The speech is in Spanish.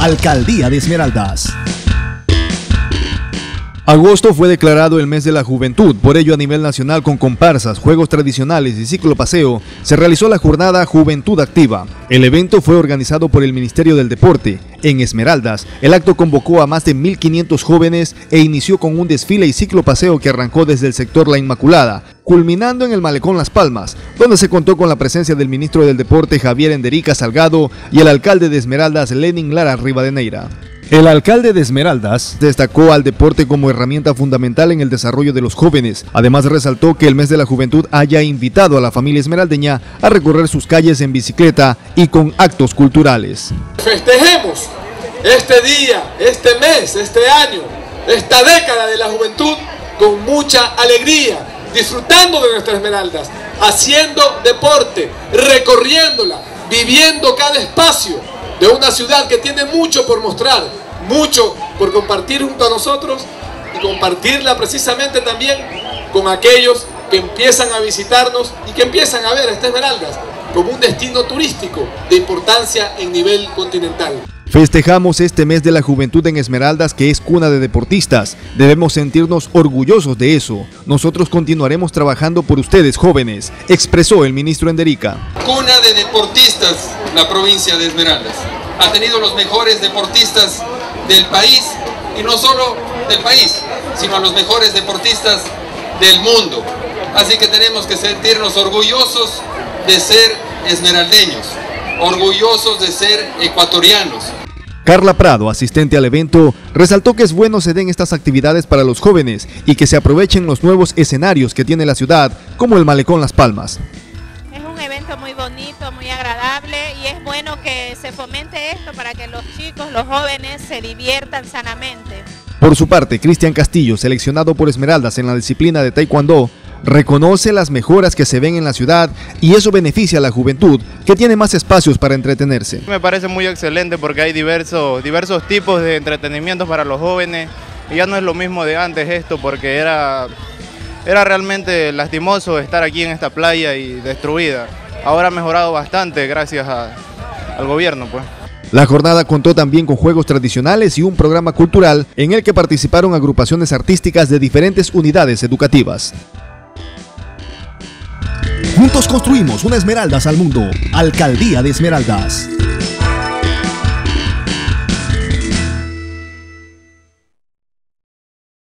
Alcaldía de Esmeraldas. Agosto fue declarado el mes de la juventud, por ello a nivel nacional con comparsas, juegos tradicionales y ciclopaseo se realizó la jornada Juventud Activa. El evento fue organizado por el Ministerio del Deporte. En Esmeraldas, el acto convocó a más de 1.500 jóvenes e inició con un desfile y ciclopaseo que arrancó desde el sector La Inmaculada, culminando en el Malecón Las Palmas, donde se contó con la presencia del ministro del Deporte Javier Enderica Salgado y el alcalde de Esmeraldas Lenin Lara Rivadeneira. El alcalde de Esmeraldas destacó al deporte como herramienta fundamental en el desarrollo de los jóvenes. Además resaltó que el mes de la juventud haya invitado a la familia esmeraldeña a recorrer sus calles en bicicleta y con actos culturales. Festejemos este día, este mes, este año, esta década de la juventud con mucha alegría, disfrutando de nuestras Esmeraldas, haciendo deporte, recorriéndola, viviendo cada espacio de una ciudad que tiene mucho por mostrar, mucho por compartir junto a nosotros y compartirla precisamente también con aquellos que empiezan a visitarnos y que empiezan a ver a estas Esmeraldas como un destino turístico de importancia en nivel continental. Festejamos este mes de la juventud en Esmeraldas, que es cuna de deportistas. Debemos sentirnos orgullosos de eso. Nosotros continuaremos trabajando por ustedes, jóvenes, expresó el ministro Enderica. Cuna de deportistas, la provincia de Esmeraldas. Ha tenido los mejores deportistas del país, y no solo del país, sino a los mejores deportistas del mundo. Así que tenemos que sentirnos orgullosos de ser esmeraldeños, orgullosos de ser ecuatorianos. Carla Prado, asistente al evento, resaltó que es bueno se den estas actividades para los jóvenes y que se aprovechen los nuevos escenarios que tiene la ciudad, como el Malecón Las Palmas. Es un evento muy bonito, muy agradable, y es bueno que se fomente esto para que los chicos, los jóvenes se diviertan sanamente. Por su parte, Cristian Castillo, seleccionado por Esmeraldas en la disciplina de Taekwondo, reconoce las mejoras que se ven en la ciudad y eso beneficia a la juventud, que tiene más espacios para entretenerse. Me parece muy excelente porque hay diversos tipos de entretenimientos para los jóvenes, y ya no es lo mismo de antes esto, porque era realmente lastimoso estar aquí en esta playa y destruida. Ahora ha mejorado bastante gracias al gobierno, pues. La jornada contó también con juegos tradicionales y un programa cultural en el que participaron agrupaciones artísticas de diferentes unidades educativas. Juntos construimos una Esmeraldas al mundo. Alcaldía de Esmeraldas.